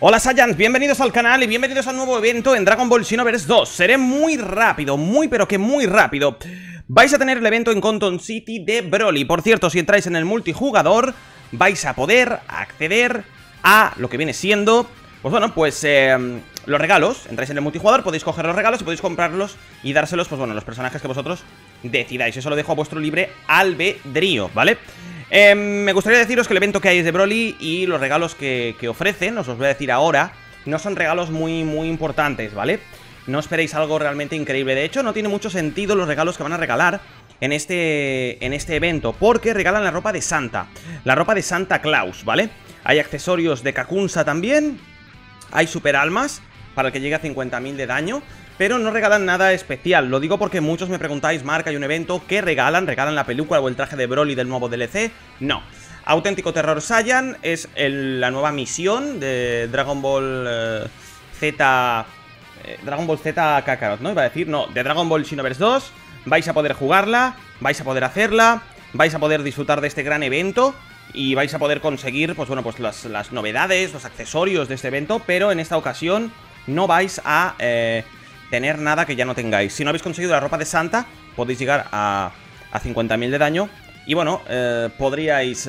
Hola Saiyans, bienvenidos al canal y bienvenidos a un nuevo evento en Dragon Ball Xenoverse 2. Seré muy rápido, pero que muy rápido. Vais a tener el evento en Conton City de Broly. Por cierto, si entráis en el multijugador, vais a poder acceder a lo que viene siendo, pues bueno, pues los regalos. Entráis en el multijugador, podéis coger los regalos y podéis comprarlos y dárselos, pues bueno, a los personajes que vosotros decidáis. Eso lo dejo a vuestro libre albedrío, ¿vale? Me gustaría deciros que el evento que hay es de Broly y los regalos que ofrecen, os los voy a decir ahora, no son regalos muy importantes, ¿vale? No esperéis algo realmente increíble. De hecho, no tiene mucho sentido los regalos que van a regalar en este evento, porque regalan la ropa de Santa, la ropa de Santa Claus, ¿vale? Hay accesorios de Kakunsa también, hay super almas para el que llegue a 50.000 de daño, pero no regalan nada especial. Lo digo porque muchos me preguntáis, Mark, hay un evento que regalan la peluca o el traje de Broly del nuevo DLC. No. Auténtico Terror Saiyan es la nueva misión de Dragon Ball Z... Dragon Ball Z Kakarot, ¿no? Iba a decir, no, de Dragon Ball Xenoverse 2. Vais a poder jugarla, vais a poder hacerla, vais a poder disfrutar de este gran evento y vais a poder conseguir, pues bueno, pues las novedades, los accesorios de este evento, pero en esta ocasión no vais a tener nada que ya no tengáis. Si no habéis conseguido la ropa de Santa, podéis llegar a 50.000 de daño. Y bueno, podríais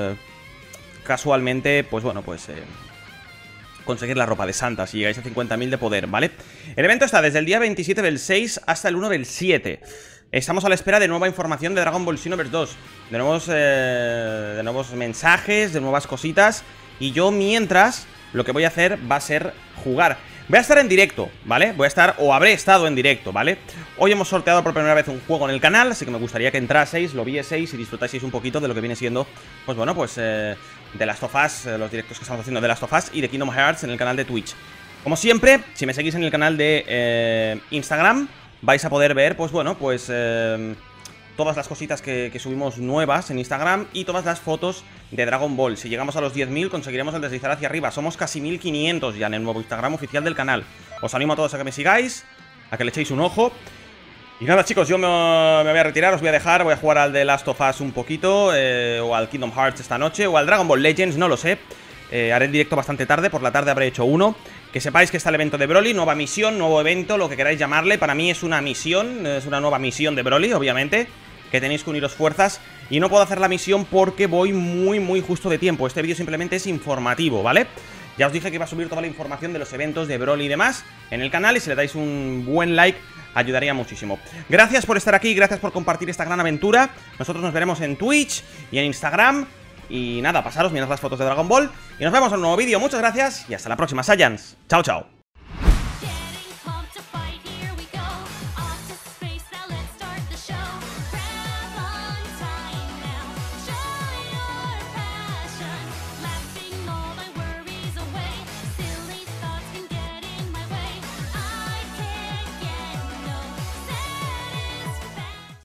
casualmente, pues bueno, pues conseguir la ropa de Santa si llegáis a 50.000 de poder, ¿vale? El evento está desde el día 27 del 6 hasta el 1 del 7. Estamos a la espera de nueva información de Dragon Ball Xenoverse 2, de nuevos mensajes, de nuevas cositas. Y yo mientras, lo que voy a hacer va a ser jugar. Voy a estar en directo, ¿vale? Voy a estar, o habré estado en directo, ¿vale? Hoy hemos sorteado por primera vez un juego en el canal, así que me gustaría que entraseis, lo vieseis y disfrutaseis un poquito de lo que viene siendo, pues bueno, pues de Last of Us, los directos que estamos haciendo de Last of Us y de Kingdom Hearts en el canal de Twitch. Como siempre, si me seguís en el canal de Instagram, vais a poder ver, pues bueno, pues todas las cositas que subimos nuevas en Instagram y todas las fotos de Dragon Ball. Si llegamos a los 10.000 conseguiremos el deslizar hacia arriba. Somos casi 1.500 ya en el nuevo Instagram oficial del canal. Os animo a todos a que me sigáis, a que le echéis un ojo. Y nada, chicos, yo me voy a retirar, os voy a dejar. Voy a jugar al de Last of Us un poquito, o al Kingdom Hearts esta noche, o al Dragon Ball Legends, no lo sé. Haré el directo bastante tarde, por la tarde habré hecho uno. Que sepáis que está el evento de Broly, nueva misión, nuevo evento, lo que queráis llamarle. Para mí es una misión, es una nueva misión de Broly, obviamente, que tenéis que uniros fuerzas. Y no puedo hacer la misión porque voy muy justo de tiempo. Este vídeo simplemente es informativo, ¿vale? Ya os dije que iba a subir toda la información de los eventos de Broly y demás en el canal, y si le dais un buen like ayudaría muchísimo. Gracias por estar aquí, gracias por compartir esta gran aventura. Nosotros nos veremos en Twitch y en Instagram. Y nada, pasaros, mirad las fotos de Dragon Ball y nos vemos en un nuevo vídeo. Muchas gracias y hasta la próxima, Saiyans. Chao, chao.